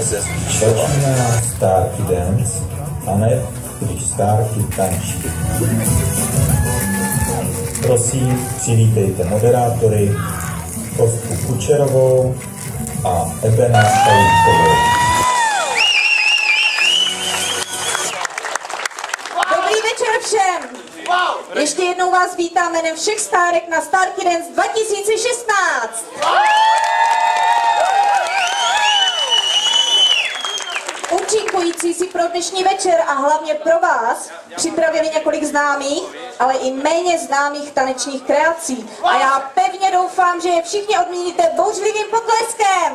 Začíná Stárky dance, a ne když stárky tančí. Prosím, přivítejte moderátory Kostku Kučerovou a Ebena Šalíkovou. Dobrý večer všem! Ještě jednou vás vítám jménem všech stárek na Stárky Dance 2016! Účinkující si pro dnešní večer a hlavně pro vás připravili několik známých, ale i méně známých tanečních kreací. A já pevně doufám, že je všichni odmíníte bouřlivým potleskem!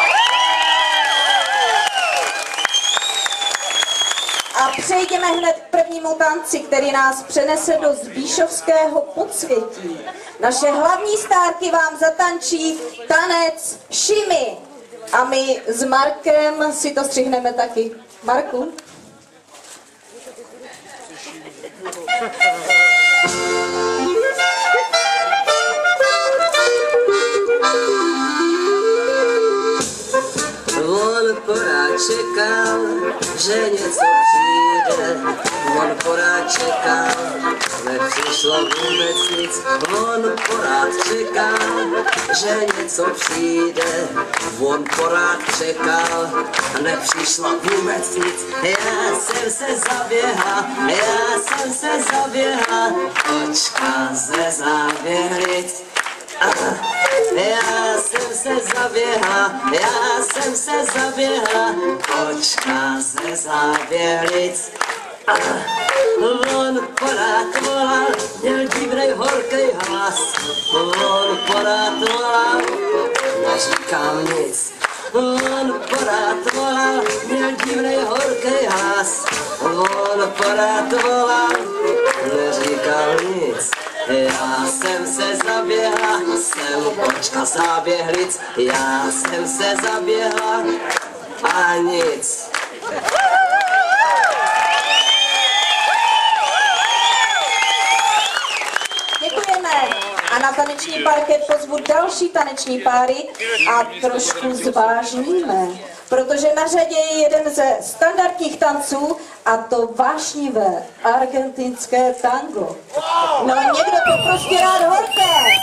A přejdeme hned k prvnímu tanci, který nás přenese do zbíšovského podsvětí. Naše hlavní stárky vám zatančí tanec Šimy. A my s Markem si to střihneme taky. Marku? On porád čekal, že něco přijde. On porád čekal, nepřišlo vůbec nic. On porád čekal, že něco přijde. On porád čekal, nepřišlo vůbec nic. Já jsem se zaběhla, očka ze záběhlic. Já jsem se zaběhla, očka ze záběhlic. On porád volal, měl divnej horkej hlas. On porád volal, neříkal nic. On porád volal, měl divnej horkej hlas. On porád volal, neříkal nic. Já jsem se zaběhla, jsem očka záběhlic. Já jsem se zaběhla a nic. Děkujeme. A na taneční parket pozvu další taneční páry a trošku zvážníme. Protože na řadě je jeden ze standardních tanců a to vášnivé argentinské tango. No někdo to prostě rád horké.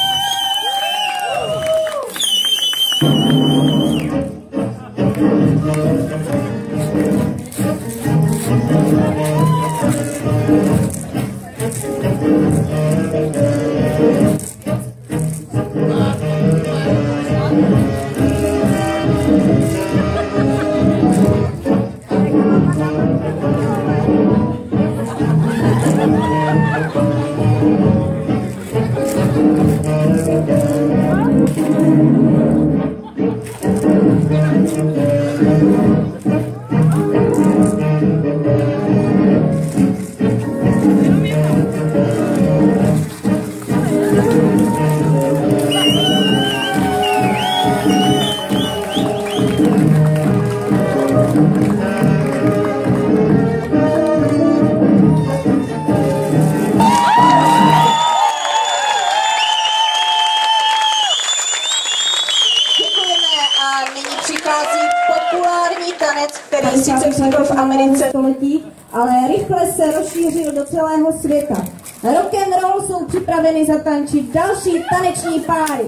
Sice vznikl v Americe století, ale rychle se rozšířil do celého světa. Rock and roll jsou připraveny zatančit další taneční páry.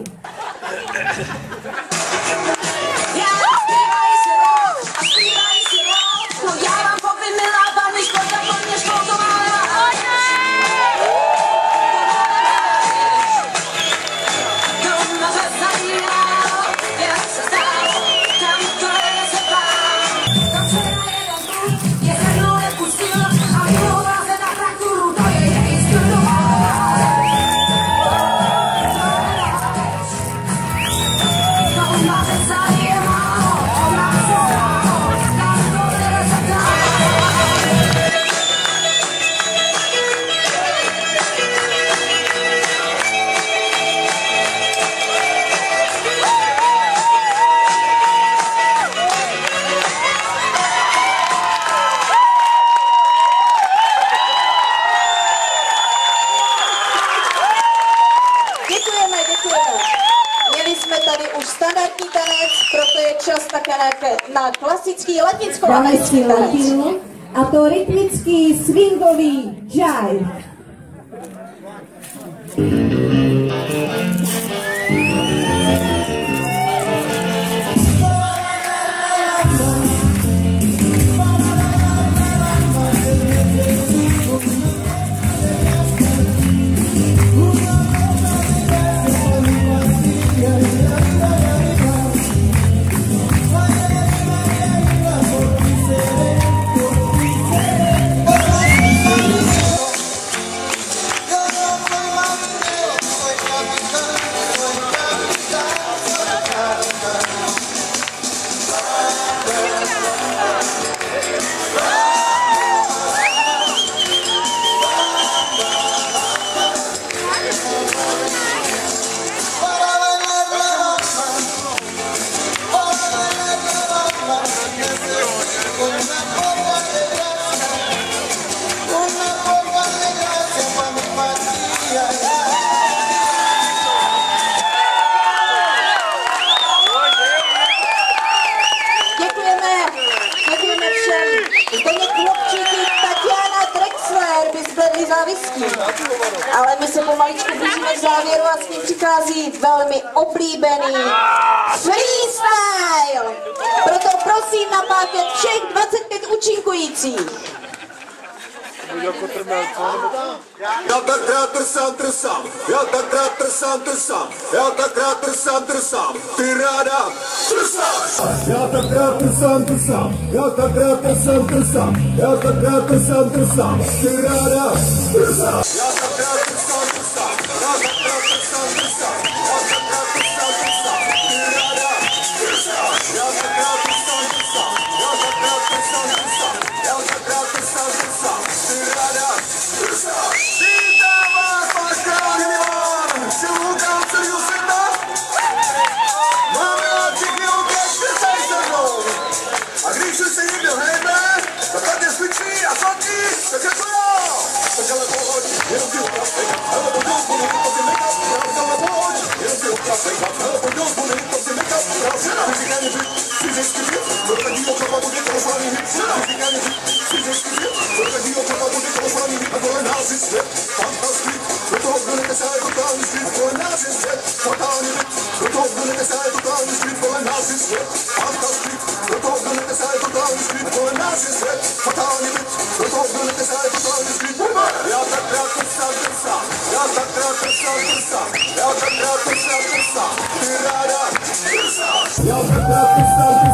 na klasický latinsko-americký tanec. A to rytmický swingový jive. Ale my se pomaličku blížíme k závěru a s ním přichází velmi oblíbený freestyle. Proto prosím na páket všech 25 účinkujících. Já tak rád trsám, já tak rád trsám, já tak rád trsám, ty ráda trsáš. Já tak rád trsám, já tak rád trsám, já tak rád trsám, ty ráda trsáš. Já tak rád trsám, já tak rád trsám, já tak rád trsám, ty ráda trsáš. Já tak rád trsám, já tak rád trsám, já tak rád trsám, ty ráda trsáš. Vítám vás, váš králný Milan, šilukám celýho světa. Máme všichni orchestry se mnou. A když už se někdo hejbe, tak tady svičí a sladí, tak jako já. Tak ale pohoď, jenom si ukrasej, hele pojď do zbuny, to si make-up, ale pohoď, jenom si ukrasej, hele pojď do zbuny, to si make-up, fyzikálně byt, fyzicky byt, do takýho chlapa bude kolosální hit, fyzikálně byt, fyzicky byt, do takýho chlapa bude kolosální hit, a kolem nás je svět, fantastik, do toho budete se totální skryt, kolem nás je svět, fatální hit, do toho budete se totální skryt, kolem nás je svět, fantastik, do toho budete se totální skryt, kolem nás je svět, fatální hit, do toho budete se totální skryt. Já tak rád trsám, já tak rád trsám, já tak rád trsám, ty ráda trsáš. Já tak rád trsám,